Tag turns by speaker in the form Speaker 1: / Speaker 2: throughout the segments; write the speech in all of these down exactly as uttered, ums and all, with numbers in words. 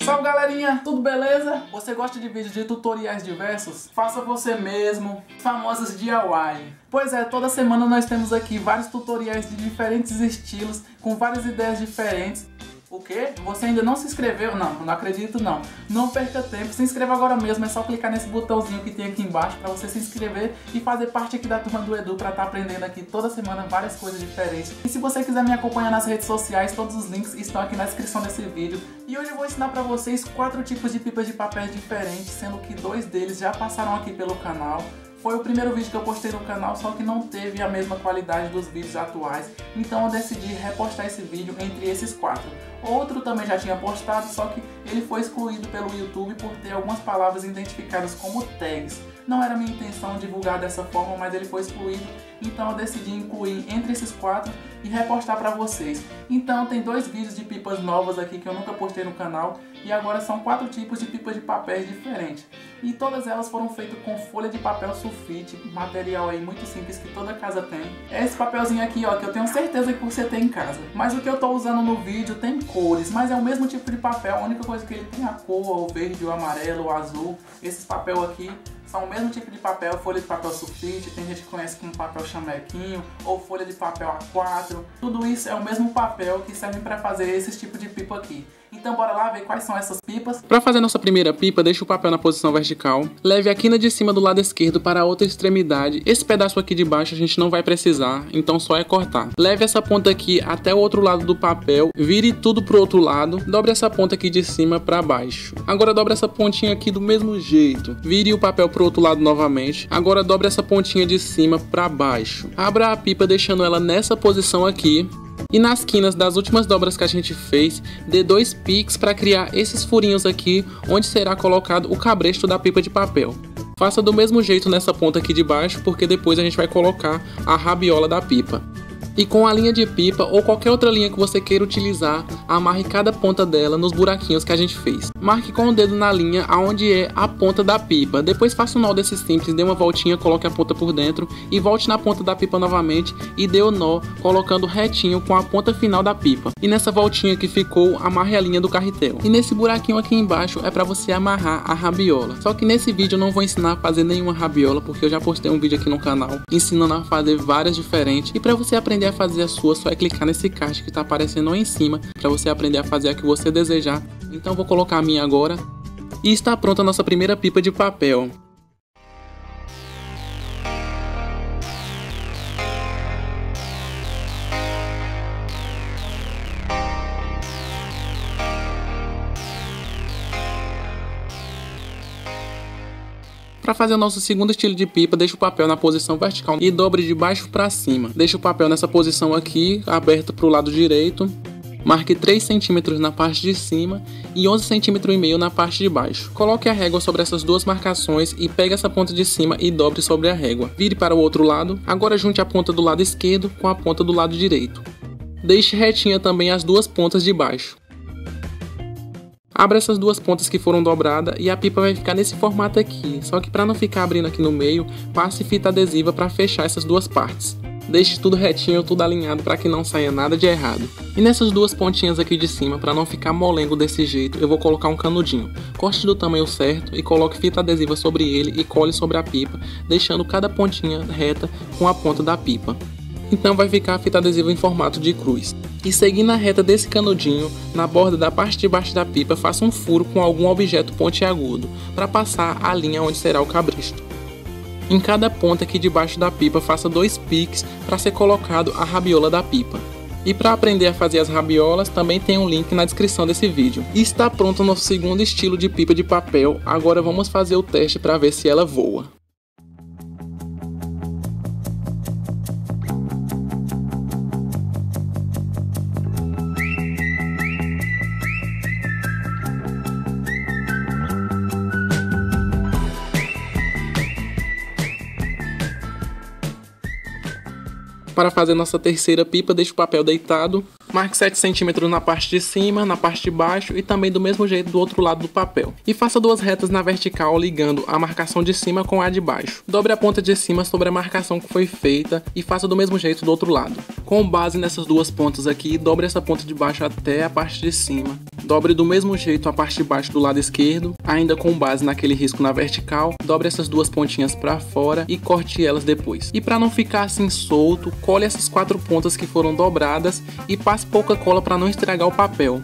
Speaker 1: Salve galerinha, tudo beleza? Você gosta de vídeos de tutoriais diversos? Faça você mesmo, famosos D I Y. Pois é, toda semana nós temos aqui vários tutoriais de diferentes estilos, com várias ideias diferentes. O quê? Você ainda não se inscreveu? Não, não acredito não. Não perca tempo, se inscreva agora mesmo, é só clicar nesse botãozinho que tem aqui embaixo para você se inscrever e fazer parte aqui da turma do Edu para estar aprendendo aqui toda semana várias coisas diferentes. E se você quiser me acompanhar nas redes sociais, todos os links estão aqui na descrição desse vídeo. E hoje eu vou ensinar para vocês quatro tipos de pipas de papel diferentes, sendo que dois deles já passaram aqui pelo canal. Foi o primeiro vídeo que eu postei no canal, só que não teve a mesma qualidade dos vídeos atuais, então eu decidi repostar esse vídeo entre esses quatro. Outro também já tinha postado, só que ele foi excluído pelo YouTube por ter algumas palavras identificadas como tags. Não era minha intenção divulgar dessa forma, mas ele foi excluído, então eu decidi incluir entre esses quatro e repostar para vocês. Então tem dois vídeos de pipas novas aqui que eu nunca postei no canal, e agora são quatro tipos de pipas de papéis diferentes. E todas elas foram feitas com folha de papel sulfite, material aí muito simples que toda casa tem. É esse papelzinho aqui, ó, que eu tenho certeza que você tem em casa. Mas o que eu tô usando no vídeo tem cores, mas é o mesmo tipo de papel, a única coisa que ele tem a cor, o verde, o amarelo, o azul. Esses papel aqui são o mesmo tipo de papel, folha de papel sulfite, tem gente que conhece como papel chamequinho ou folha de papel A quatro. Tudo isso é o mesmo papel que serve para fazer esse tipo de pipa aqui. Então bora lá ver quais são essas pipas. Para fazer nossa primeira pipa, deixe o papel na posição vertical. Leve a quina de cima do lado esquerdo para a outra extremidade. Esse pedaço aqui de baixo a gente não vai precisar, então só é cortar. Leve essa ponta aqui até o outro lado do papel, vire tudo pro outro lado, dobre essa ponta aqui de cima para baixo. Agora dobre essa pontinha aqui do mesmo jeito. Vire o papel pro outro lado novamente. Agora dobre essa pontinha de cima para baixo. Abra a pipa deixando ela nessa posição aqui. E nas quinas das últimas dobras que a gente fez, dê dois piques para criar esses furinhos aqui, onde será colocado o cabresto da pipa de papel. Faça do mesmo jeito nessa ponta aqui de baixo, porque depois a gente vai colocar a rabiola da pipa. E com a linha de pipa ou qualquer outra linha que você queira utilizar, amarre cada ponta dela nos buraquinhos que a gente fez. Marque com o dedo na linha aonde é a ponta da pipa. Depois faça um nó desse simples, dê uma voltinha, coloque a ponta por dentro e volte na ponta da pipa novamente e dê o nó colocando retinho com a ponta final da pipa. E nessa voltinha que ficou, amarre a linha do carretel. E nesse buraquinho aqui embaixo é para você amarrar a rabiola. Só que nesse vídeo eu não vou ensinar a fazer nenhuma rabiola, porque eu já postei um vídeo aqui no canal ensinando a fazer várias diferentes. E para você aprender a fazer a sua, só é clicar nesse card que está aparecendo aí em cima para você aprender a fazer a que você desejar. Então vou colocar a minha agora. E está pronta a nossa primeira pipa de papel. Para fazer o nosso segundo estilo de pipa, deixe o papel na posição vertical e dobre de baixo para cima. Deixe o papel nessa posição aqui, aberto para o lado direito. Marque três centímetros na parte de cima e onze centímetros e meio na parte de baixo. Coloque a régua sobre essas duas marcações e pegue essa ponta de cima e dobre sobre a régua. Vire para o outro lado. Agora junte a ponta do lado esquerdo com a ponta do lado direito. Deixe retinha também as duas pontas de baixo. Abra essas duas pontas que foram dobradas e a pipa vai ficar nesse formato aqui. Só que para não ficar abrindo aqui no meio, passe fita adesiva para fechar essas duas partes. Deixe tudo retinho, tudo alinhado para que não saia nada de errado. E nessas duas pontinhas aqui de cima, para não ficar molengo desse jeito, eu vou colocar um canudinho. Corte do tamanho certo e coloque fita adesiva sobre ele e cole sobre a pipa, deixando cada pontinha reta com a ponta da pipa. Então vai ficar a fita adesiva em formato de cruz. E seguindo a reta desse canudinho, na borda da parte de baixo da pipa, faça um furo com algum objeto pontiagudo, para passar a linha onde será o cabresto. Em cada ponta aqui debaixo da pipa, faça dois piques para ser colocado a rabiola da pipa. E para aprender a fazer as rabiolas, também tem um link na descrição desse vídeo. E está pronto o nosso segundo estilo de pipa de papel, agora vamos fazer o teste para ver se ela voa. Para fazer nossa terceira pipa, deixe o papel deitado. Marque sete centímetros na parte de cima, na parte de baixo e também do mesmo jeito do outro lado do papel. E faça duas retas na vertical ligando a marcação de cima com a de baixo. Dobre a ponta de cima sobre a marcação que foi feita e faça do mesmo jeito do outro lado. Com base nessas duas pontas aqui, dobre essa ponta de baixo até a parte de cima. Dobre do mesmo jeito a parte de baixo do lado esquerdo, ainda com base naquele risco na vertical. Dobre essas duas pontinhas para fora e corte elas depois. E para não ficar assim solto, cole essas quatro pontas que foram dobradas e passe pouca cola para não estragar o papel.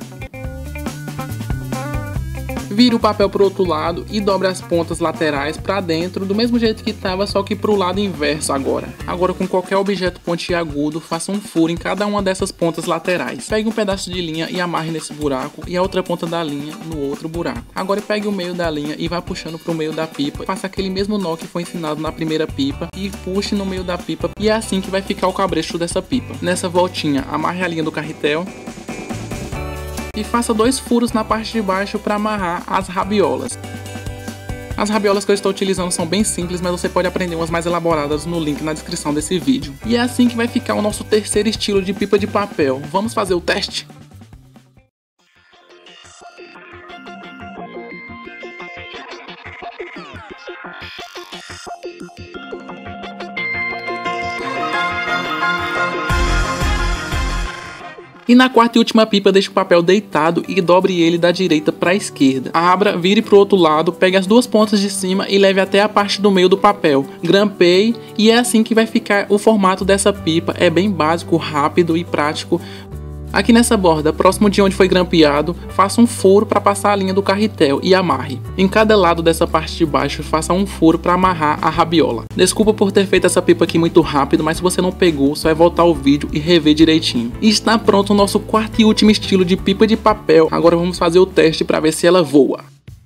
Speaker 1: Vire o papel para o outro lado e dobre as pontas laterais para dentro do mesmo jeito que estava, só que para o lado inverso agora. Agora com qualquer objeto pontiagudo, faça um furo em cada uma dessas pontas laterais. Pegue um pedaço de linha e amarre nesse buraco e a outra ponta da linha no outro buraco. Agora pegue o meio da linha e vá puxando para o meio da pipa. Faça aquele mesmo nó que foi ensinado na primeira pipa e puxe no meio da pipa, e é assim que vai ficar o cabresto dessa pipa. Nessa voltinha, amarre a linha do carretel e faça dois furos na parte de baixo para amarrar as rabiolas. As rabiolas que eu estou utilizando são bem simples, mas você pode aprender umas mais elaboradas no link na descrição desse vídeo. E é assim que vai ficar o nosso terceiro estilo de pipa de papel. Vamos fazer o teste? E na quarta e última pipa, deixe o papel deitado e dobre ele da direita para a esquerda. Abra, vire para o outro lado, pegue as duas pontas de cima e leve até a parte do meio do papel. Grampeie, e é assim que vai ficar o formato dessa pipa. É bem básico, rápido e prático. Aqui nessa borda, próximo de onde foi grampeado, faça um furo para passar a linha do carretel e amarre. Em cada lado dessa parte de baixo, faça um furo para amarrar a rabiola. Desculpa por ter feito essa pipa aqui muito rápido, mas se você não pegou, só é voltar o vídeo e rever direitinho. E está pronto o nosso quarto e último estilo de pipa de papel. Agora vamos fazer o teste para ver se ela voa.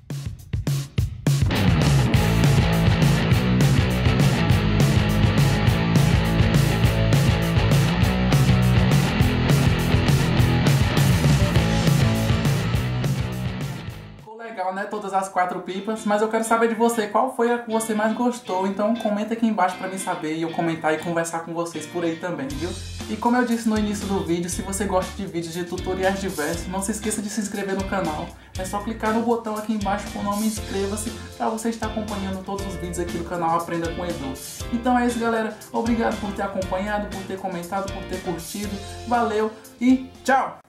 Speaker 1: Legal, né? Todas as quatro pipas, mas eu quero saber de você, qual foi a que você mais gostou? Então comenta aqui embaixo pra mim saber e eu comentar e conversar com vocês por aí também, viu? E como eu disse no início do vídeo, se você gosta de vídeos de tutoriais diversos, não se esqueça de se inscrever no canal. É só clicar no botão aqui embaixo com o nome inscreva-se pra você estar acompanhando todos os vídeos aqui do canal Aprenda com Edu. Então é isso, galera. Obrigado por ter acompanhado, por ter comentado, por ter curtido. Valeu e tchau!